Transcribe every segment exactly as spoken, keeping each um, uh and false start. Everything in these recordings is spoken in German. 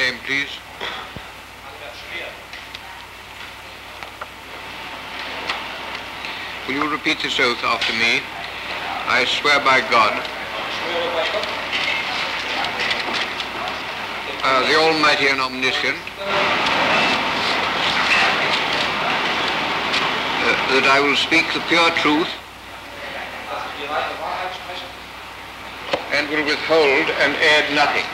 name, please? Will you repeat this oath after me? I swear by God, uh, the Almighty and Omniscient, uh, that I will speak the pure truth and will withhold and add nothing.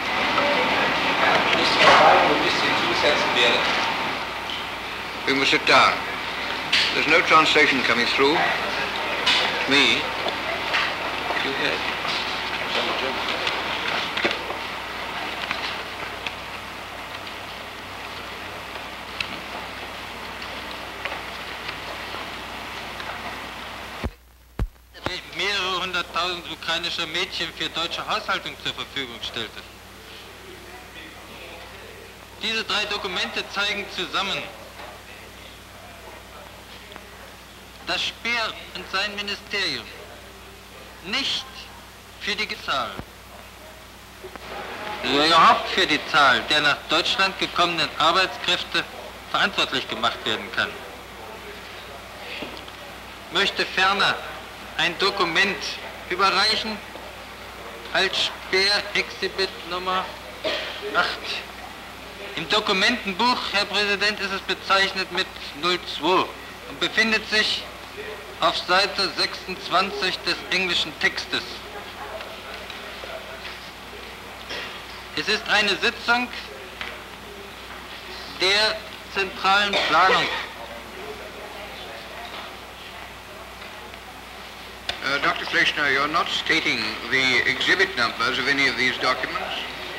We must sit down. There's no translation coming through. Me. You hear it? Mehrere hunderttausend ukrainischer Mädchen für deutsche Haushaltung zur Verfügung stellte. Diese drei Dokumente zeigen zusammen, dass Speer und sein Ministerium nicht für die Zahl, überhaupt für die Zahl der nach Deutschland gekommenen Arbeitskräfte verantwortlich gemacht werden kann. Ich möchte ferner ein Dokument überreichen als Speer-Exhibit Nummer acht. Im Dokumentenbuch, Herr Präsident, ist es bezeichnet mit null zwei und befindet sich auf Seite sechsundzwanzig des englischen Textes. Es ist eine Sitzung der zentralen Planung. Uh, Doctor Fleischner, you're not stating the exhibit numbers of any of these documents,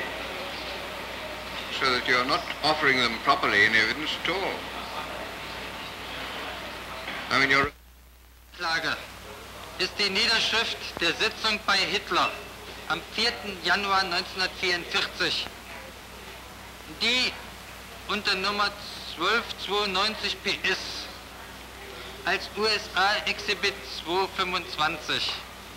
so that you're not offering them properly in evidence at all. I mean, you're... Lage ist die Niederschrift der Sitzung bei Hitler am vierten Januar neunzehnhundertvierundvierzig, die unter Nummer zwölf zweiundneunzig P S als U S A-Exhibit zweihundertfünfundzwanzig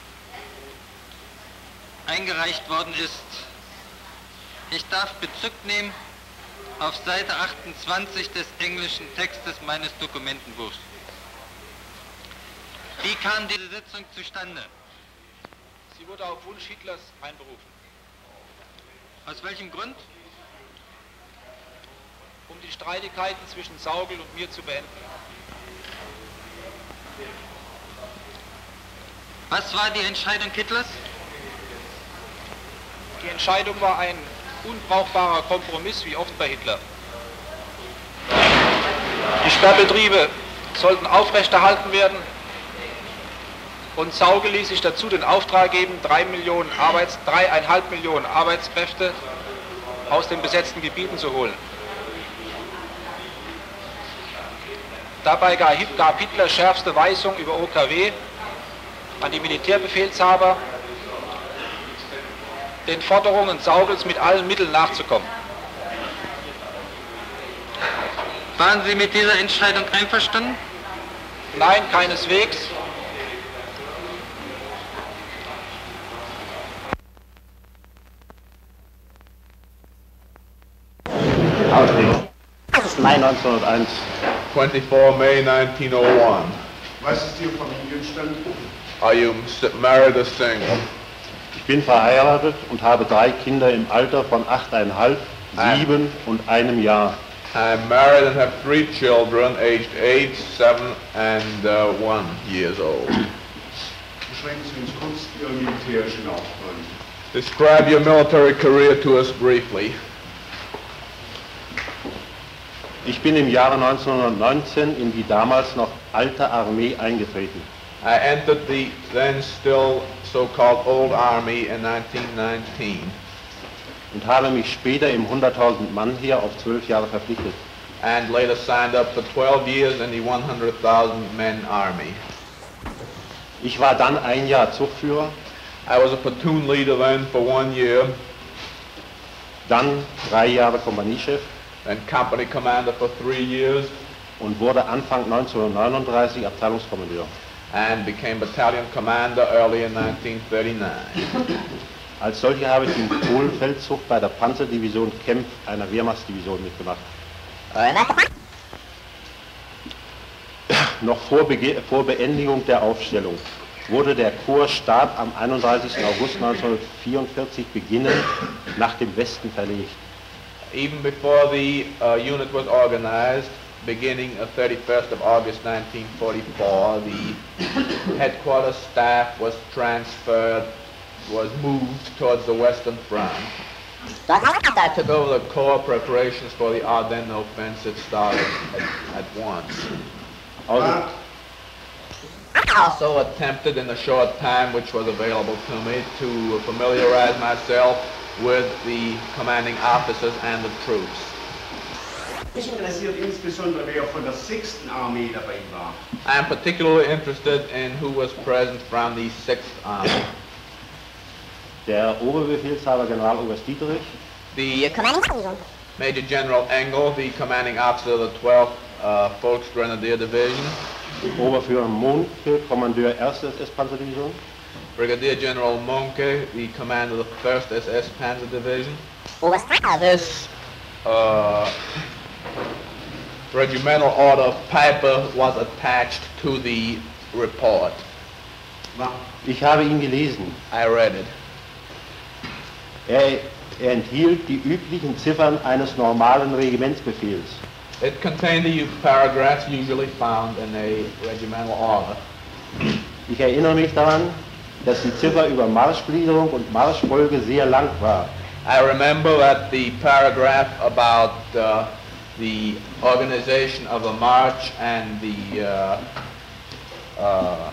eingereicht worden ist. Ich darf Bezug nehmen auf Seite achtundzwanzig des englischen Textes meines Dokumentenbuchs. Wie kam diese Sitzung zustande? Sie wurde auf Wunsch Hitlers einberufen. Aus welchem Grund? Um die Streitigkeiten zwischen Saugel und mir zu beenden. Was war die Entscheidung Hitlers? Die Entscheidung war ein unbrauchbarer Kompromiss, wie oft bei Hitler. Die Sperrbetriebe sollten aufrechterhalten werden und Saugel ließ sich dazu den Auftrag geben, drei Millionen Arbeits, dreieinhalb Millionen Arbeitskräfte aus den besetzten Gebieten zu holen. Dabei gab Hitler schärfste Weisung über O K W an die Militärbefehlshaber, den Forderungen Saugels mit allen Mitteln nachzukommen. Waren Sie mit dieser Entscheidung einverstanden? Nein, keineswegs. Mai neunzehnhunderteins. twenty-four May nineteen oh one. Was ist Ihr Familienstand? Are you married or single? Ich bin verheiratet und habe drei Kinder im Alter von achteinhalb, sieben und einem Jahr. I'm married and have three children aged eight, seven and uh, one years old. Beschreiben Sie uns kurz Ihre militärische Laufbahn. Describe your military career to us briefly. Ich bin im Jahre neunzehnhundertneunzehn in die damals noch alte Armee eingetreten. I entered the then still so-called Old Army in nineteen nineteen. Und habe mich später im hunderttausend Mann Heer auf zwölf Jahre verpflichtet. And later signed up for twelve years in the one hundred thousand men army. Ich war dann ein Jahr Zugführer. I was a platoon leader then for one year. Dann drei Jahre Kompaniechef. Then company commander for three years. Und wurde Anfang neunzehnhundertneununddreißig Abteilungskommandeur. And became battalion commander early in nineteen thirty-nine. Als solche habe ich im Polenfeldzug bei der Panzerdivision Kempf einer Wehrmachtsdivision mitgemacht. Noch vor, Bege vor Beendigung der Aufstellung wurde der Korps Stab am einunddreißigsten August neunzehnhundertvierundvierzig beginnend nach dem Westen verlegt. Even before the uh, unit was organized, beginning of thirty-first of August nineteen forty-four, the headquarters staff was transferred, was moved towards the Western Front. That took over the corps. Preparations for the Ardennes offensive started at, at once. Also, I also attempted in the short time which was available to me to familiarize myself with the commanding officers and the troops. Mich interessiert insbesondere, wer von der sechsten Armee dabei war. I am particularly interested in who was present from the sixth Army. der Oberbefehlshaber Generaloberst Dieterich, The Major General Engel, the commanding officer of the twelfth uh, Volksgrenadier Division, Oberführer Mohnke, Kommandeur erste S S-Panzerdivision, Brigadier General Monke, the commander of the first S S Panzer Division. This uh, regimental order of Piper was attached to the report. Ich habe ihn gelesen. I read it. Er, er enthielt die üblichen Ziffern eines normalen Regimentsbefehls. It contained the paragraphs usually found in a regimental order. Ich erinnere mich daran, dass die Ziffer über Marschgliederung und Marschfolge sehr lang war. I remember that the paragraph about uh, the organization of a march and the uh, uh,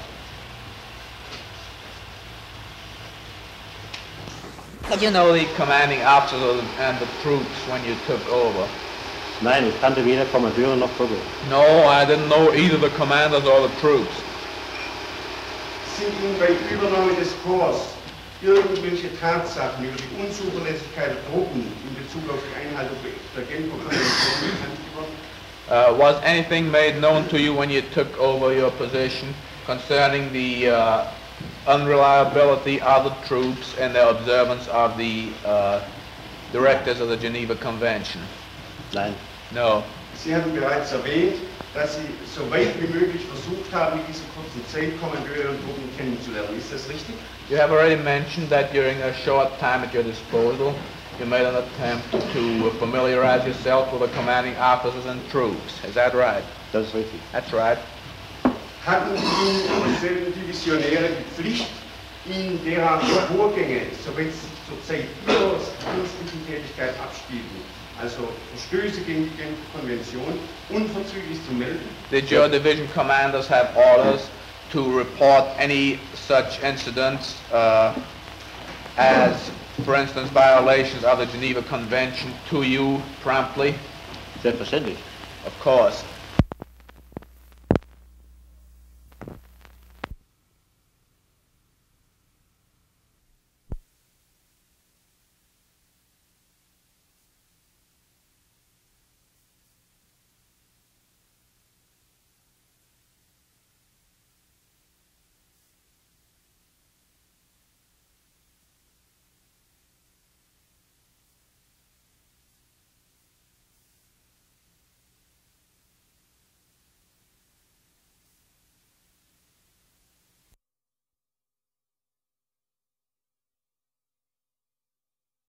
you know the commanding officers and the troops when you took over. Nein, ich kannte weder Kommandeure noch Truppe. No, I didn't know either the commanders or the troops. Sind Ihnen bei Übernahme des Korps irgendwelche Tatsachen über die Unzuverlässigkeit der Truppen in Bezug auf die Einhaltung der Genfer Konvention bekannt geworden? Uh, was anything made known to you when you took over your position concerning the uh, unreliability of the troops and the observance of the uh, directives of the Geneva Convention? Nein. No. Sie hatten bereits erwähnt, dass Sie so weit wie möglich versucht haben, in dieser kurzen Zeit Kommandeure und Truppen kennenzulernen. Ist das richtig? You have already mentioned that during a short time at your disposal, you made an attempt to familiarize yourself with the commanding officers and troops. Is that right? Das ist richtig. That's right. Hatten Ihnen dieselben Divisionäre die Pflicht, in derart Vorgänge, soweit sich zur Zeit Ihrer dienstlichen Tätigkeit abspielten, also Verstöße gegen die Genfer Konvention, unverzüglich zu melden? Did your division commanders have orders to report any such incidents uh, as, for instance, violations of the Geneva Convention to you promptly? Selbstverständlich. Of course.